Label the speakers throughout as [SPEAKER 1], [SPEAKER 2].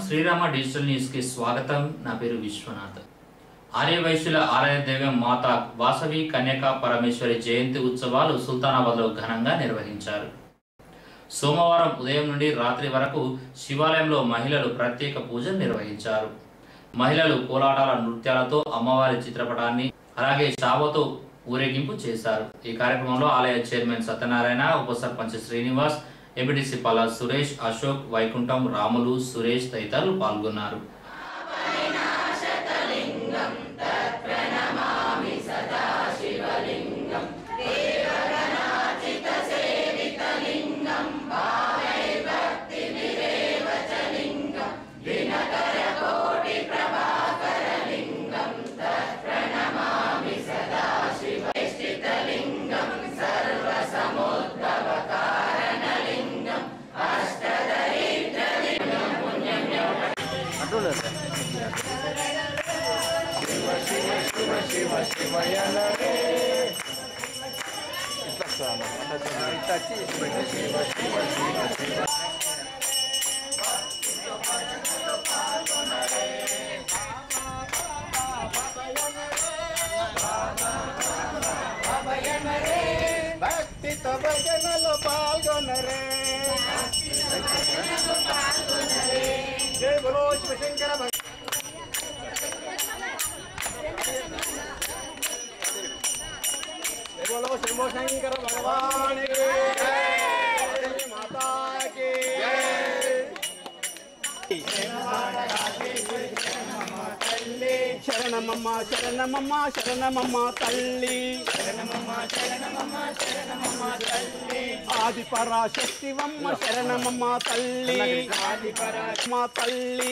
[SPEAKER 1] Srirama digital news కి స్వాగతం। నా పేరు విశ్వనాథ్। ఆర్యవైశ్యుల ఆరాధ్య దైవం మాతా వాసవి కన్యకా పరమేశ్వరి జయంతి ఉత్సవాలు సుల్తానాబాద్ లో ఘనంగా నిర్వహించారు। సోమవారం ఉదయం నుండి రాత్రి వరకు శివాలయంలో మహిళలు ప్రత్యేక పూజలు నిర్వహించారు। మహిళలు కోలాటాల నృత్యాలతో అమ్మవారి చిత్రపటాన్ని అలాగే శావతో ఊరేగింపు చేశారు। ఈ కార్యక్రమంలో ఆలయ చైర్మన్ సత్యనారాయణ, ఉప సర్పంచ్ శ్రీనివాస్, ఎంపీటీసీ పల్లా సురేష్, అశోక్, వైకుంఠం, రాములు, సురేష్ తదితరులు పాల్గొన్నారు।
[SPEAKER 2] భక్తితో భజనలో పాల్గొనరే, జై బలో శివశంకర बोलो शंभो शंकर भगवान की जय, माता की शरणमम्मा शरणमम्मा शरणमम्मा तल्ली शरणमम्मा शरणमम्मा शरणमम्मा तल्ली आदि पराशक्तिवम्म शरणमम्मा तल्ली आदि पराशक्तिवम्मा तल्ली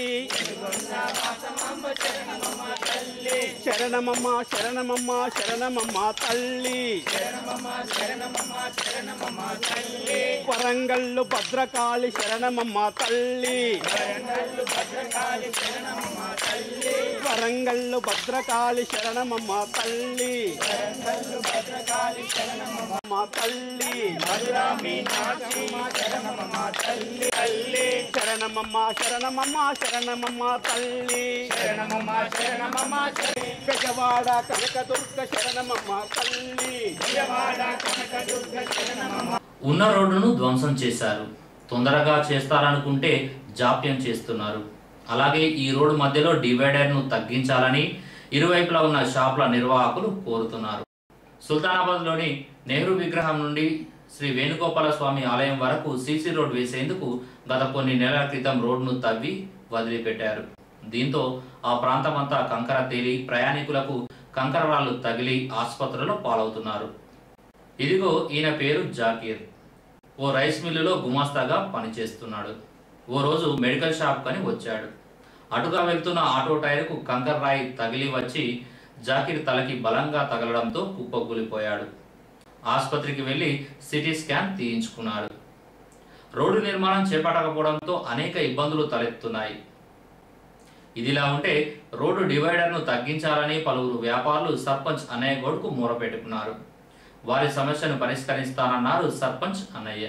[SPEAKER 2] शरणमम्मा तल्ली शरणमम्मा शरणमम्मा शरणमम्मा तल्ली शरणमम्मा शरणमम्मा शरणमम्मा तल्ली वरंगल्लु भद्रकाली शरणमम्मा तल्ली वरंगल्लु भद्रकाली शरणमम्मा तल्ली वरंगल्लु भद्रकाली शरणमम्मा तल्ली वरंगल्लु भद्रकाली शरणमम्मा तल्ली मधुरा मीनाक्षी शरणमम्मा तल्ली तल्ली शरणमम्मा शरणमम्मा शरणमम्मा तल्ली शरणमम्मा शरणमम्मा गजवाड़ कनकदुर्ग शरणमम्मा तल्ली गजवाड़ कनकदुर्ग शरणमम्मा।
[SPEAKER 1] ఉన్న రోడ్డును ధ్వంసం చేశారు। తొందరగా చేస్తారనుకుంటే జాప్యం చేస్తున్నారు। అలాగే ఈ రోడ్డు మధ్యలో డివైడర్ ను తగ్గించాలని ఇరువైపులా ఉన్న షాపుల నిర్వాహకులు కోరుతున్నారు। సుల్తానాబాద్ లోని నెహ్రూ విగ్రహం నుండి శ్రీ వేణుగోపాల స్వామి ఆలయం వరకు సీసీ రోడ్ వేసేందుకు గత కొన్ని నెలల క్రితం రోడ్డును తవ్వి వదిలిపెట్టారు। దీంతో ఆ ప్రాంతమంతా కంకర తేలి ప్రయాణికులకు కంకర రాళ్లు తగిలి ఆసుపత్రుల్లో పాలవుతున్నారు। ఇదిగో ఈయన పేరు జాకీర్। ఓ రైస్ మిల్లులో గుమాస్తాగా పనిచేస్తున్నాడు। ఓ రోజు మెడికల్ షాప్ కని వచ్చాడు। అటుగా వెళ్తున్న ఆటో టైర్కు కంకర రాయి తగిలి వచ్చి జాకీర్ తలకి బలంగా తగలడంతో కుప్పకూలిపోయాడు। ఆసుపత్రికి వెళ్లి సిటీ స్కాన్ తీయించుకున్నాడు। రోడ్డు నిర్మాణం చేపట్టకపోవడంతో అనేక ఇబ్బందులు తలెత్తున్నాయి। ఇదిలా ఉంటే రోడ్డు డివైడర్ను తగ్గించాలని పలువురు వ్యాపారులు సర్పంచ్ అన్నయ్య గౌడ్కు మొరపెట్టుకున్నారు। వారి సమస్యను పరిష్కరిస్తానన్నారు సర్పంచ్ అన్నయ్య।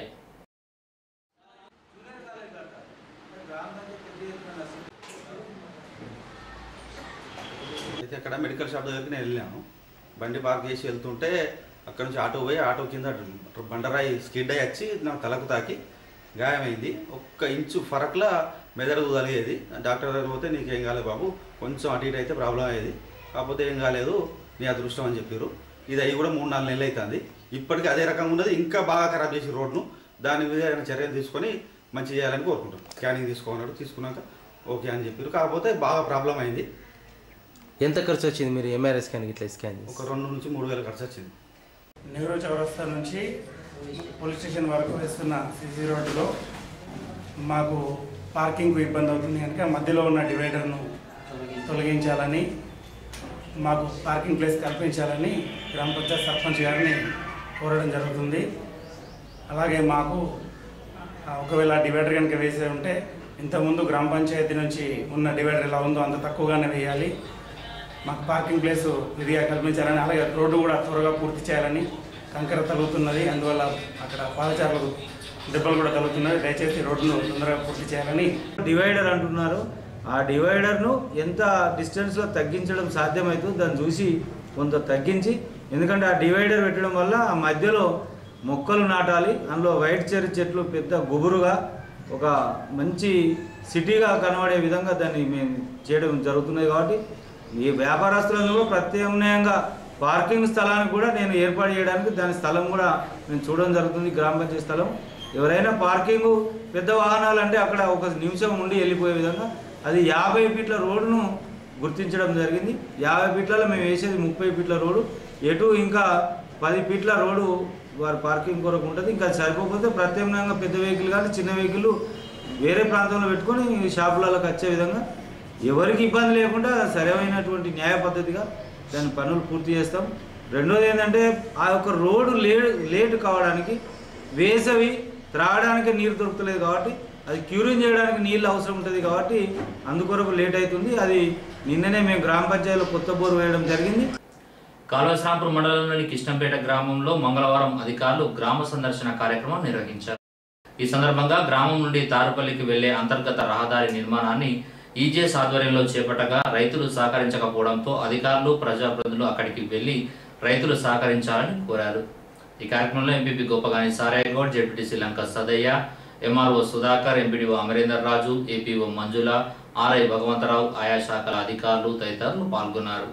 [SPEAKER 3] అయితే అక్కడ మెడికల్ షాప్ దగ్గరికి నేను వెళ్ళాను। బండి పార్క్ చేసి వెళ్తుంటే అక్కడ నుంచి ఆటో పోయి ఆటో కింద బండరాయి స్కిడ్ అయ్యి వచ్చి నా తలకు తాకి గాయమైంది। ఒక్క ఇంచు ఫరక్లా మెదడు తలిగేది। డాక్టర్ దగ్గర పోతే నీకేం కాలేదు బాబు, కొంచెం అటు ఇటు అయితే ప్రాబ్లం అయ్యేది, కాకపోతే ఏం కాలేదు, నీ అదృష్టం అని చెప్పారు। ఇది అవి కూడా 3-4 నెలలు అవుతుంది। ఇప్పటికీ అదే రకంగా ఉన్నది, ఇంకా బాగా ఖరాబ్ చేసి రోడ్ను। దాని మీద ఆయన చర్యలు తీసుకొని మంచి చేయాలని కోరుకుంటాం। స్కానింగ్ తీసుకోమన్నాడు, తీసుకున్నాక ఓకే అని చెప్పారు, కాకపోతే బాగా ప్రాబ్లం అయింది।
[SPEAKER 4] ఎంత ఖర్చు వచ్చింది మీరు ఎంఆర్ఐ స్కాన్ ఇట్లా స్కాన్ చేసి?
[SPEAKER 3] ఒక 2 నుంచి 3 వేల ఖర్చు వచ్చింది।
[SPEAKER 2] నెహ్రూ చౌరస్తా నుంచి పోలీస్ స్టేషన్ వరకు వేస్తున్న సిసి రోడ్డులో మాకు పార్కింగ్కు ఇబ్బంది అవుతుంది కనుక మధ్యలో ఉన్న డివైడర్ను తొలగించాలని, మాకు పార్కింగ్ ప్లేస్ కల్పించాలని గ్రామ పంచాయతీ సర్పంచ్ గారిని కోరడం జరుగుతుంది। అలాగే మాకు ఒకవేళ డివైడర్ కనుక వేసే ఉంటే ఇంతకుముందు గ్రామ పంచాయతీ నుంచి ఉన్న డివైడర్ ఎలా ఉందో అంత తక్కువగానే వేయాలి। మాకు పార్కింగ్ ప్లేస్ విధిగా కల్పించాలని, అలాగే రోడ్డు కూడా త్వరగా పూర్తి చేయాలని, కంకర తగులుతున్నది, అందువల్ల అక్కడ పాదచారులకు దెబ్బలు కూడా తగులుతున్నాయి. దయచేసి రోడ్డును తొందరగా పూర్తి చేయాలని.
[SPEAKER 5] డివైడర్ అంటున్నారు. ఆ డివైడర్ను ఎంత డిస్టెన్స్లో తగ్గించడం సాధ్యమవుతుందో దాన్ని చూసి కొంత తగ్గించి, ఎందుకంటే ఆ డివైడర్ పెట్టడం వల్ల ఆ మధ్యలో మొక్కలు నాటాలి. అందులో వైట్ చెర్రీ చెట్లు పెద్ద గుబురుగా ఒక మంచి సిటీగా కనబడే విధంగా దాన్ని మేము చేయడం జరుగుతున్నది. కాబట్టి ఈ వ్యాపారస్తులను కూడా ప్రత్యామ్నాయంగా పార్కింగ్ స్థలానికి కూడా నేను ఏర్పాటు చేయడానికి దాని స్థలం కూడా మేము చూడడం జరుగుతుంది. గ్రామ పంచాయతీ స్థలం ఎవరైనా పార్కింగ్ పెద్ద వాహనాలు అంటే అక్కడ ఒక నిమిషం ఉండి వెళ్ళిపోయే విధంగా అది 50 ఫీట్ల రోడ్డును గుర్తించడం జరిగింది. 50 ఫీట్లలో మేము వేసేది 30 ఫీట్ల రోడ్డు. ఎటు ఇంకా 10 ఫీట్ల రోడ్డు వారి పార్కింగ్ కొరకు ఉంటుంది. ఇంకా సరిపోతే ప్రత్యామ్నాయంగా పెద్ద వెహికల్ కానీ చిన్న వెహికల్ వేరే ప్రాంతంలో పెట్టుకొని షాపులకు వచ్చే విధంగా ఎవరికి ఇబ్బంది లేకుండా సరైనటువంటి న్యాయ పద్ధతిగా దాని పనులు పూర్తి చేస్తాం. రెండోది ఏంటంటే ఆ యొక్క రోడ్డు లేట్ కావడానికి వేసవి త్రాగడానికి నీరు దొరుకుతలేదు కాబట్టి అది క్యూరింగ్ చేయడానికి నీళ్ళు అవసరం ఉంటుంది కాబట్టి అందుకొరకు లేట్ అవుతుంది. అది నిన్ననే మేము గ్రామ పంచాయతీలో కొత్త బోరు వేయడం జరిగింది.
[SPEAKER 1] కాళేశ్వరంపూర్ మండలంలోని కృష్ణంపేట గ్రామంలో మంగళవారం అధికారులు గ్రామ సందర్శన కార్యక్రమం నిర్వహించారు. ఈ సందర్భంగా గ్రామం నుండి తారుపల్లికి వెళ్లే అంతర్గత రహదారి నిర్మాణాన్ని ఈజేఎస్ ఆధ్వర్యంలో చేపట్టగా రైతులు సహకరించకపోవడంతో అధికారులు ప్రజాప్రతినిధులు అక్కడికి వెళ్లి రైతులు సహకరించాలని కోరారు. ఈ కార్యక్రమంలో MPP Gopagani Sarayagoud, ZPTC Lanka Sadaiah, MRO Sudhakar, MPDO Amarender Raju, APO Manjula, RI Bhagavantharao, ఆయా శాఖల అధికారులు తదితరులు పాల్గొన్నారు.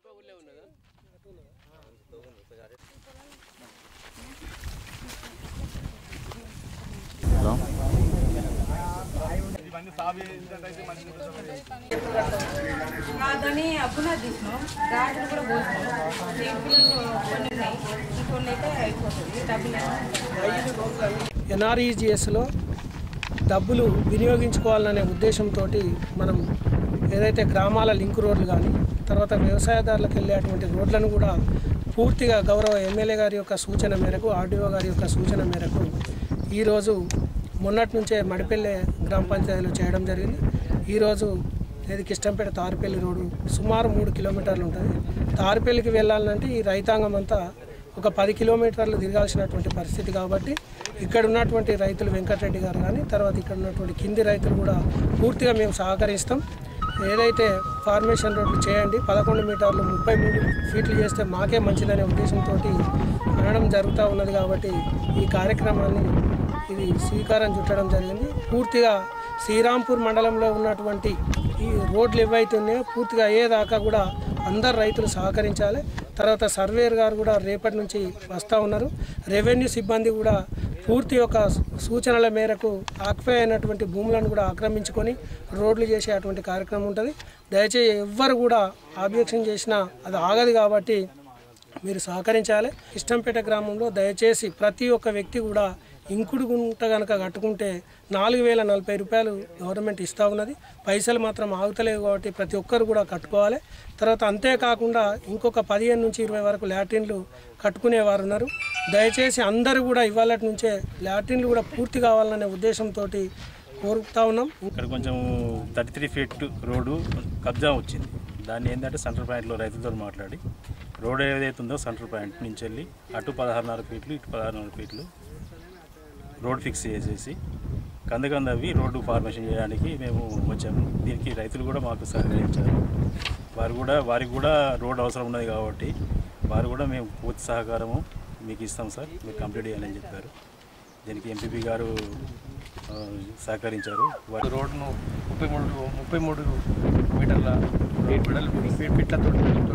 [SPEAKER 6] దాన్ని అప్పునా తీసినాం, గాజులు కూడా పోసినాం, కొన్ని ఉన్నాయి, ఇంకొన్ని అయితే అయిపోతుంది.
[SPEAKER 7] ఎన్ఆర్ఈజిఎస్లో డబ్బులు వినియోగించుకోవాలనే ఉద్దేశంతో మనం ఏదైతే గ్రామాల లింక్ రోడ్లు కానీ తర్వాత వ్యవసాయదారులకు వెళ్ళేటువంటి రోడ్లను కూడా పూర్తిగా గౌరవ ఎమ్మెల్యే గారి యొక్క సూచన మేరకు, ఆర్డీఓ గారి యొక్క సూచన మేరకు ఈరోజు మొన్నటి నుంచే మడిపల్లె గ్రామ పంచాయతీలో చేయడం జరిగింది. ఈరోజు ఇది కిష్టంపేట తారుపల్లి రోడ్డు సుమారు 3 కిలోమీటర్లు ఉంటుంది. తారుపల్లికి వెళ్ళాలంటే ఈ రైతాంగం అంతా ఒక 10 కిలోమీటర్లు తిరగాల్సినటువంటి పరిస్థితి కాబట్టి ఇక్కడ ఉన్నటువంటి రైతులు వెంకటరెడ్డి గారు కానీ తర్వాత ఇక్కడ ఉన్నటువంటి కింది రైతులు కూడా పూర్తిగా మేము సహకరిస్తాం. ఏదైతే ఫార్మేషన్ రోడ్లు చేయండి 11 మీటర్లు 33 ఫీట్లు చేస్తే మాకే మంచిదనే ఉద్దేశంతో అనడం జరుగుతూ ఉన్నది. కాబట్టి ఈ కార్యక్రమాన్ని ఇది శ్రీకారం చుట్టడం జరిగింది. పూర్తిగా శ్రీరాంపూర్ మండలంలో ఉన్నటువంటి ఈ రోడ్లు ఏవైతే ఉన్నాయో పూర్తిగా అయ్యేదాకా కూడా అందరు రైతులు సహకరించాలి. తర్వాత సర్వేయర్ గారు కూడా రేపటి నుంచి వస్తూ ఉన్నారు. రెవెన్యూ సిబ్బంది కూడా పూర్తి యొక్క సూచనల మేరకు ఆక్యుపై అయినటువంటి భూములను కూడా ఆక్రమించుకొని రోడ్లు చేసే అటువంటి కార్యక్రమం ఉంటుంది. దయచేసి ఎవ్వరు కూడా ఆబ్జెక్షన్ చేసినా అది ఆగదు కాబట్టి మీరు సహకరించాలి. కిష్టంపేట గ్రామంలో దయచేసి ప్రతి ఒక్క వ్యక్తి కూడా ఇంకుడు గుంట కనుక కట్టుకుంటే 4040 రూపాయలు గవర్నమెంట్ ఇస్తూ ఉన్నది. పైసలు మాత్రం ఆగుతలేవు కాబట్టి ప్రతి ఒక్కరు కూడా కట్టుకోవాలి. తర్వాత అంతేకాకుండా ఇంకొక 15 నుంచి 20 వరకు లాట్రిన్లు కట్టుకునేవారు ఉన్నారు. దయచేసి అందరూ కూడా ఇవాళ నుంచే లాట్రిన్లు కూడా పూర్తి కావాలనే ఉద్దేశంతో కోరుతా ఉన్నాం.
[SPEAKER 8] ఇక్కడ కొంచెం 33 ఫీట్ రోడ్డు కబ్జా వచ్చింది. దాన్ని ఏంటంటే సెంటర్ పాయింట్లో రైతులతో మాట్లాడి రోడ్ ఏదైతే ఉందో సెంటర్ పాయింట్ నుంచి వెళ్ళి అటు 16.5 ఫీట్లు ఇటు 16.5 ఫీట్లు రోడ్ ఫిక్స్ చేసేసి కందవి రోడ్డు ఫార్మేషన్ చేయడానికి మేము వచ్చాము. దీనికి రైతులు కూడా మాకు సహకరించారు. వారికి కూడా రోడ్ అవసరం ఉన్నది కాబట్టి వారు కూడా మేము పూర్తి సహకారము మీకు ఇస్తాం సార్, మీరు కంప్లీట్ చేయాలని చెప్పారు. దీనికి ఎంపీపీ గారు సహకరించారు.
[SPEAKER 9] రోడ్ను 33 మీటర్ల ఫీట్లతో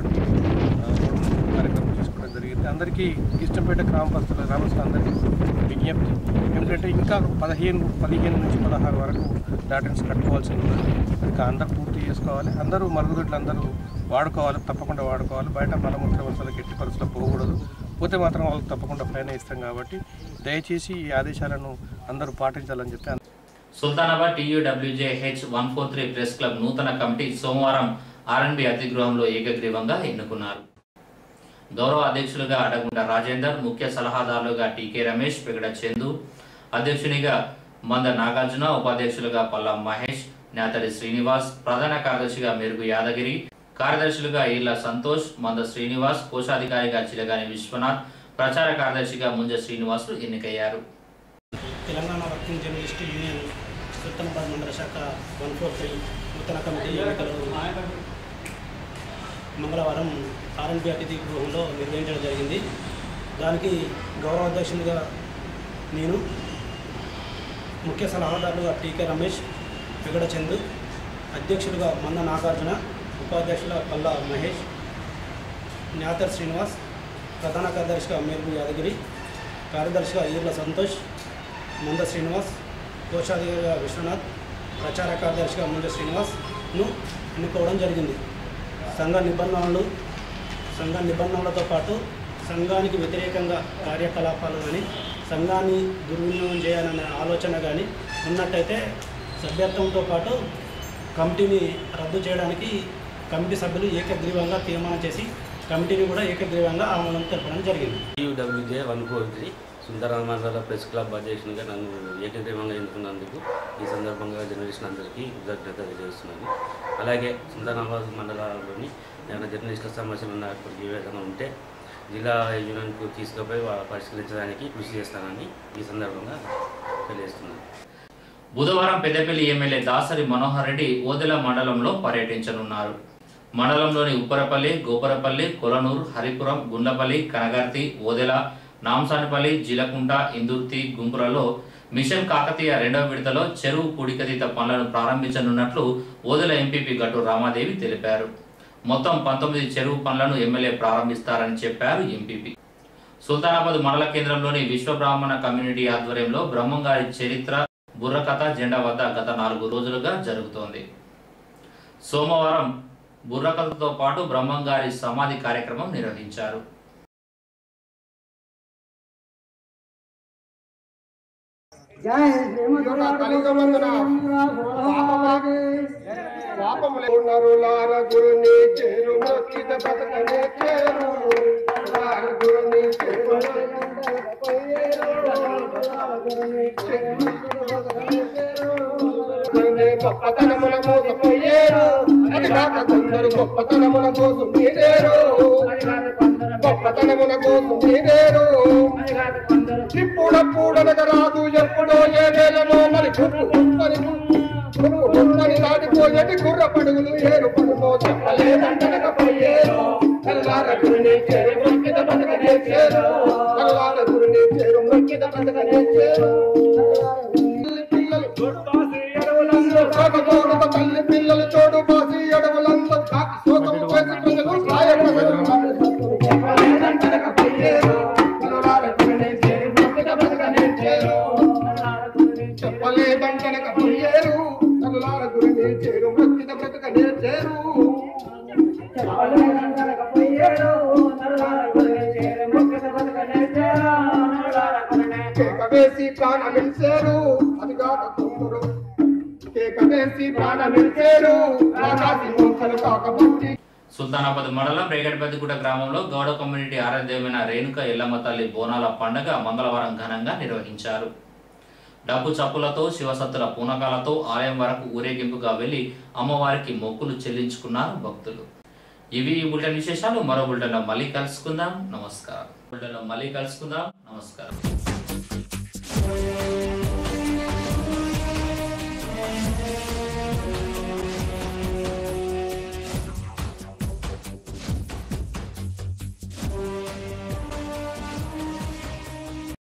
[SPEAKER 9] కార్యక్రమం చేసుకోవడం జరిగింది. అందరికీ కిష్టంపేట గ్రామస్తులు అందరికీ విజ్ఞప్తి ఎందుకంటే ఇంకా 15 నుంచి 16 వరకు లాట్రిన్స్ కట్టుకోవాల్సి ఉంది. ఇంకా అందరూ పూర్తి చేసుకోవాలి. అందరూ మరుగుదొడ్లు అందరూ వాడుకోవాలి, తప్పకుండా వాడుకోవాలి. బయట మలమూత్ర వలసలకు ఎట్టి పరిస్థితుల్లో పోకూడదు. పోతే మాత్రం వాళ్ళకి తప్పకుండా ఫైన్ ఇస్తాం కాబట్టి దయచేసి ఈ ఆదేశాలను అందరూ పాటించాలని చెప్పి
[SPEAKER 1] సుల్తానాబాద్ TUWJH 143 ప్రెస్ క్లబ్ నూతన కమిటీ సోమవారం R&B అతిగృహంలో ఏకగ్రీవంగా ఎన్నుకున్నారు. గౌరవ అధ్యక్షులుగా అడగుండ రాజేందర్, ముఖ్య సలహాదారులుగా TK రమేష్, పెగడ చందు, అధ్యక్షునిగా మంద నాగార్జున, ఉపాధ్యక్షులుగా పల్లా మహేష్, నేతడి శ్రీనివాస్, ప్రధాన కార్యదర్శిగా మెరుగు యాదగిరి, కార్యదర్శులుగా ఈర్ల సంతోష్, మంద శ్రీనివాస్, కోశాధికారిగా చిలగాని విశ్వనాథ్, ప్రచార కార్యదర్శిగా ముంజ శ్రీనివాసులు ఎన్నికయ్యారు.
[SPEAKER 10] Telangana working journalist union sultanabad మండల శాఖ 143 నూతన కమిటీ ఎన్నికలు మంగళవారం ఆర్ఎన్బి అతిథి గృహంలో నిర్వహించడం జరిగింది. దానికి గౌరవ అధ్యక్షునిగా నేను, ముఖ్య సలహాదారులుగా టీకే రమేష్, వెగడ చందు, అధ్యక్షులుగా మంద నాగార్జున, ఉపాధ్యక్షుల పల్లా మహేష్, న్యాతర్ శ్రీనివాస్, ప్రధాన కార్యదర్శిగా మేల్పు యాదగిరి, కార్యదర్శిగా ఈర్ల సంతోష్, మంద శ్రీనివాస్, కోశాధికారిగా విశ్వనాథ్, ప్రచార కార్యదర్శిగా ముంజ శ్రీనివాస్ను ఎన్నుకోవడం జరిగింది. సంఘ నిబంధనలతో పాటు సంఘానికి వ్యతిరేకంగా కార్యకలాపాలు కానీ సంఘాన్ని దుర్వినియోగం చేయాలనే ఆలోచన కానీ ఉన్నట్టయితే సభ్యత్వంతో పాటు కమిటీని రద్దు చేయడానికి కమిటీ సభ్యులు ఏకగ్రీవంగా తీర్మానం చేసి కమిటీని కూడా ఏకగ్రీవంగా ఆమోదం తెలపడం జరిగింది.
[SPEAKER 11] యూడబ్ల్యూజే 143 sultanabad ప్రెస్ క్లబ్ అధ్యక్షునిగా నన్ను ఏకగ్రీవంగా ఎన్నుకున్నందుకు ఈ సందర్భంగా జర్నలిస్టులు అందరికీ కృతజ్ఞత తెలియజేస్తున్నాను. అలాగే sultanabad మండలంలోని ఏమైనా జర్నలిస్టుల సమస్యలు ఉన్నప్పటికీ ఏదైనా ఉంటే జిల్లా యూనియన్కు తీసుకుపోయి పరిష్కరించడానికి కృషి చేస్తానని ఈ సందర్భంగా తెలియజేస్తున్నాను.
[SPEAKER 1] బుధవారం పెద్దపల్లి ఎమ్మెల్యే దాసరి మనోహర్ రెడ్డి ఓదెల మండలంలో పర్యటించనున్నారు. మండలంలోని ఉప్పరపల్లి, గోపరపల్లి, కొలనూరు, హరిపురం, గుండ్లపల్లి, కనగర్తి, ఓదెల, నాంసానిపల్లి, జిలకుంట, ఇందుర్తి, గుంపురలో మిషన్ కాకతీయ 2వ విడతలో చెరువు పూడికతీత పనులను ప్రారంభించనున్నట్లు ఓదెల ఎంపీపీ గట్టు రామాదేవి తెలిపారు. మొత్తం 19 చెరువు పనులను ఎమ్మెల్యే ప్రారంభిస్తారని చెప్పారు ఎంపీపీ. సుల్తానాబాద్ మండల కేంద్రంలోని విశ్వబ్రాహ్మణ కమ్యూనిటీ ఆధ్వర్యంలో బ్రహ్మంగారి చరిత్ర బుర్రకథ జెండా వద్ద గత 4 రోజులుగా జరుగుతోంది. సోమవారం బుర్రకథతో పాటు బ్రహ్మంగారి సమాధి కార్యక్రమం నిర్వహించారు.
[SPEAKER 12] గొప్పతనముల మోసపోయేరు అది కాక కొందరు గొప్పతనముల కోసం మీరేరు గొప్పతనముల కోసం మీరేరు ఇప్పుడప్పుడనగా రాదు ఎప్పుడో ఏదేళ్ళలో మరి గుర్రని దాటిపోయేటి గుర్ర పడుగులు ఏరు పడుకో చెప్పలేదంటనకపోయేరు కల్లార గురిని చేరు మొక్కిత బతకనే చేరు కల్లార గురిని చేరు మొక్కిత బతకనే చేరు తల్లి పిల్లలు చోడు బాసి అడవులందరూ కాకి శోకము చేసి ప్రజలు చెప్పలేదంటనకపోయేరు కల్లార గురిని చేరు మొక్కిత బ్రతకనే చేరు కేకవేసి ప్రాణమిల్చేరు అది కాక కొందరు
[SPEAKER 1] సుల్తానాబాద్ మండలం రేగడిపతిగుట్ట గ్రామంలో గౌడ కమ్యూనిటీ ఆరాధ్యమైన రేణుక ఎల్లమ్మ తల్లి బోనాల పండుగ మంగళవారం ఘనంగా నిర్వహించారు. డబ్బు చప్పులతో శివసత్తుల పూనకాలతో ఆలయం వరకు ఊరేగింపుగా వెళ్లి అమ్మవారికి మొక్కులు చెల్లించుకున్నారు భక్తులు. ఇవి ఈ బులెటిన్ విశేషాలు. మరో బులెటిన్లో మళ్ళీ కలుసుకుందాం. నమస్కారం.